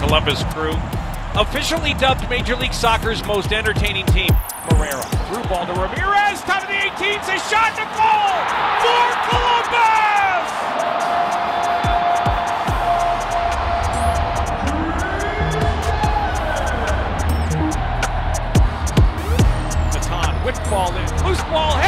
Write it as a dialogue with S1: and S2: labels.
S1: Columbus Crew, officially dubbed Major League Soccer's most entertaining team. Moreira, through ball to Ramirez, top of the 18th, a shot to goal for Columbus! Matan, whipped ball in, loose ball,